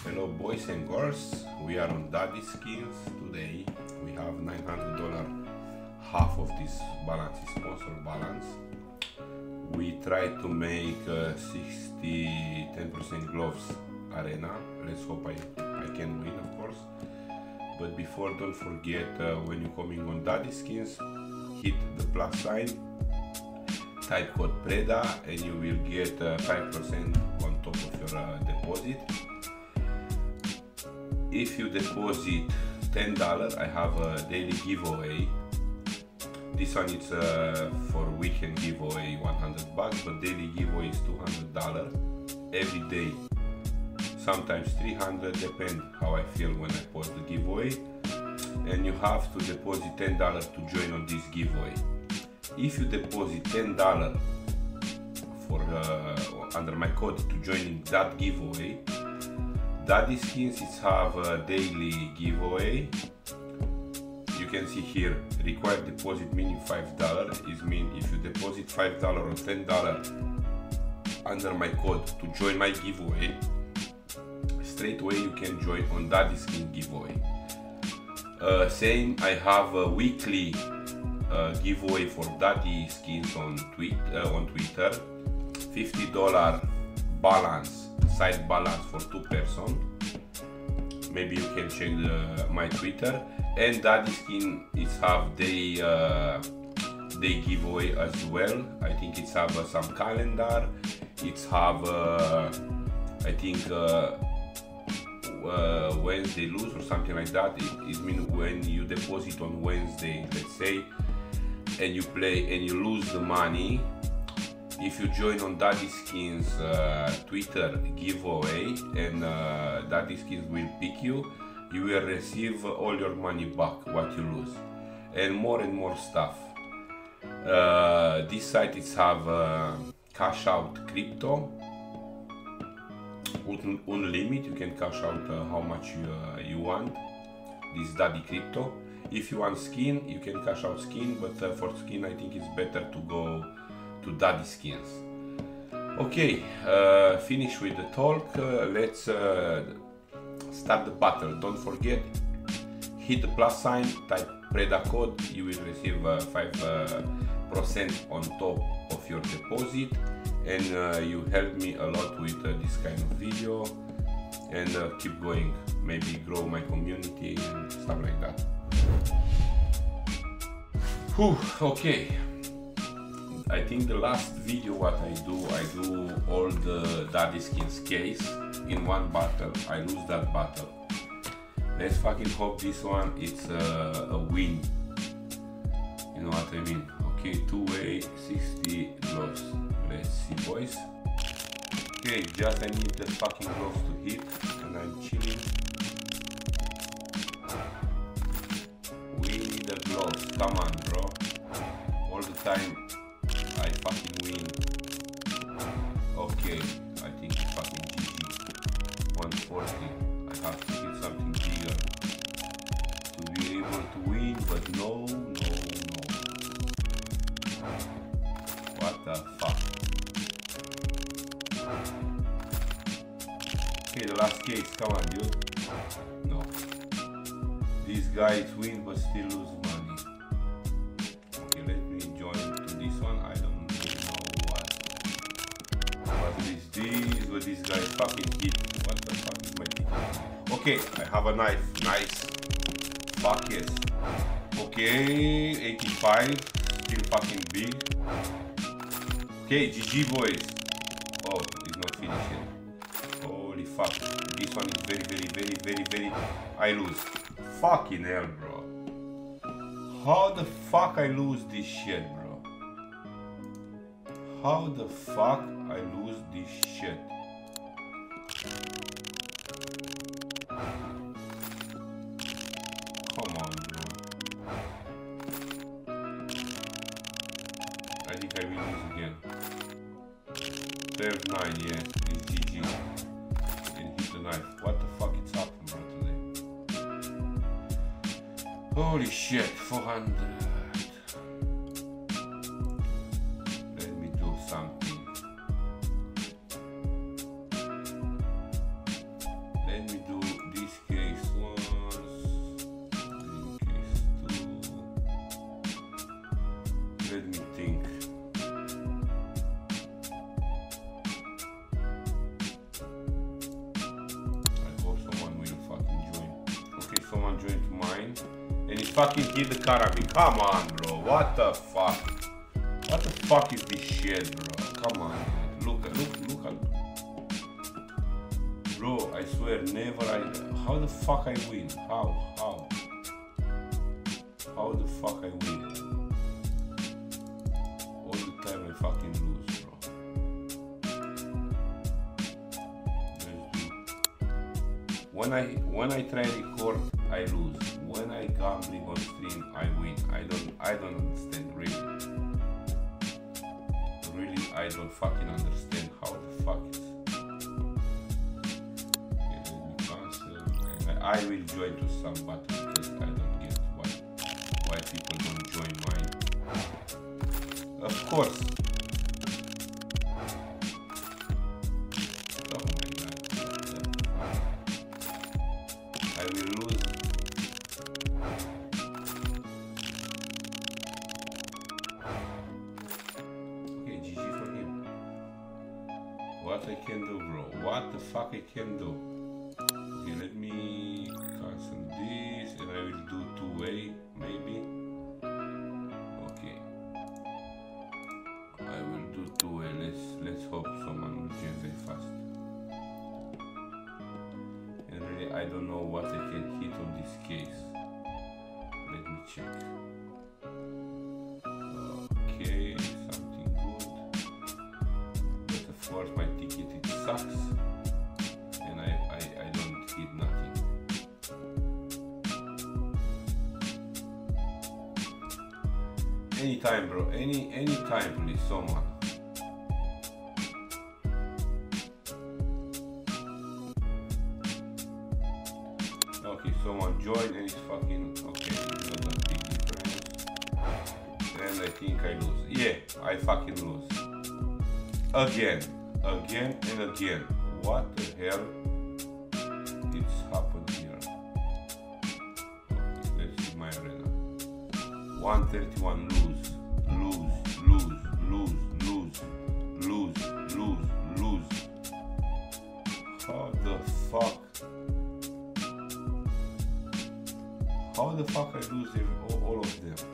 Hello boys and girls, we are on Daddy Skins. Today we have $900. Half of this balance is sponsor balance. We try to make 10% gloves arena. Let's hope I can win, of course. But before, don't forget, when you're coming on Daddy Skins, hit the plus sign, type code PREDA, and you will get 5% on top of your deposit. If you deposit $10, I have a daily giveaway. This one is for weekend giveaway, $100, but daily giveaway is $200 every day. Sometimes $300, depend how I feel when I post the giveaway. And you have to deposit $10 to join on this giveaway. If you deposit $10 for under my code to join in that giveaway, Daddy Skins is have a daily giveaway. You can see here, required deposit minimum $5 is mean if you deposit $5 or $10 under my code to join my giveaway, straight away you can join on Daddy Skins giveaway. Same, I have a weekly giveaway for Daddy Skins on Twitter, $50 balance, side balance for 2 person. Maybe you can check my Twitter. And Daddy Skin is have day giveaway as well. I think it's have some calendar. It's have I think Wednesday lose or something like that. It means when you deposit on Wednesday, let's say, and you play and you lose the money, if you join on Daddy Skins Twitter giveaway and Daddy Skins will pick you, you will receive all your money back what you lose, and more stuff. This site is have cash out crypto unlimited. You can cash out how much you want. This Daddy crypto. If you want skin, you can cash out skin, but for skin I think it's better to go to Daddy Skins. Okay, finish with the talk. Let's start the battle. Don't forget, hit the plus sign, type PREDA code, you will receive 5% on top of your deposit, and you help me a lot with this kind of video, and keep going, maybe grow my community and stuff like that. Whew, okay. I think the last video what I do all the Daddy Skins case in one battle. I lose that battle. Let's fucking hope this one it's a win. You know what I mean? Okay, 2-way 60 gloves. Let's see, boys. Okay, just I need the fucking gloves to hit, and I'm chilling. We need the gloves. Come on, bro. All the time I fucking win. Okay, I think it's fucking GG. 140. I have to hit something bigger to be able to win, but no. What the fuck? Okay, the last case. Come on, dude. No. These guys win but still lose money. Okay, let me join to this one. I don't really know what is this, what this guy fucking hit. What the fuck is my ticket? Okay, I have a knife. Nice. Fuck yes. Okay, 85. Still fucking big. Okay, GG boys. Oh, it's not finished yet. Holy fuck. This one is very. I lose. Fucking hell, bro. How the fuck I lose this shit, bro? How the fuck I lose this shit? Come on, bro. I think I will lose again. 12-9, yeah, it's GG. And hit the knife. What the fuck is happening, bro, today? Holy shit, 400. Let me do something. Let me someone joined mine and he fucking hit the car at me. Come on, bro. What the fuck? What the fuck is this shit, bro? Come on. Look at. Bro, I swear, never how the fuck I win? How? How the fuck I win? All the time I fucking lose, bro. When I try record, I lose. When I gambling on stream, I win. I don't understand really. Really, I don't fucking understand how the fuck is. Okay, let me cancel. I will join to some battle because I don't get why people don't join mine. Of course. Oh my god. I will lose. Okay, GG for him. What I can do, bro? What the fuck I can do? Okay, let me cancel this and I will do two-way maybe. Okay. I will do two-way. Let's hope someone will join very fast. And really I don't know what I can hit on this case. Let me check. Okay, something good. But of course my ticket it sucks. And I don't hit nothing. Anytime, bro. Anytime, please, someone. Okay, someone join and it's fucking okay. It's not a big difference. And I think I lose. Yeah, I fucking lose. Again and again. What the hell? It's happened here. Okay, let's see my arena. 131 lose. How the fuck? How the fuck I lose all of them?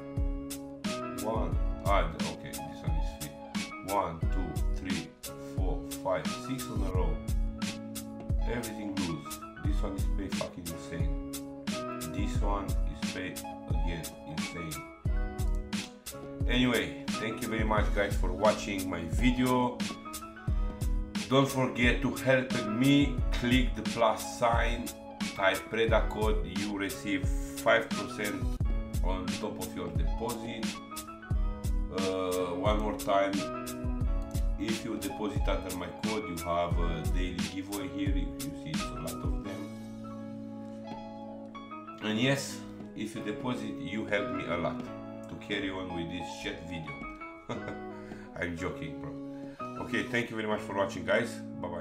Okay, this one is free. 1, 2, 3, 4, 5, 6 on a row. Everything lose. This one is paid fucking insane. This one is paid again insane. Anyway, thank you very much guys for watching my video. Don't forget to help me. Click the plus sign, type Preda code, you receive 5% on top of your deposit. One more time, if you deposit under my code, you have a daily giveaway here. You see it's a lot of them. And yes, if you deposit, you help me a lot to carry on with this shit video. I'm joking, bro. Okay, thank you very much for watching, guys. Bye bye.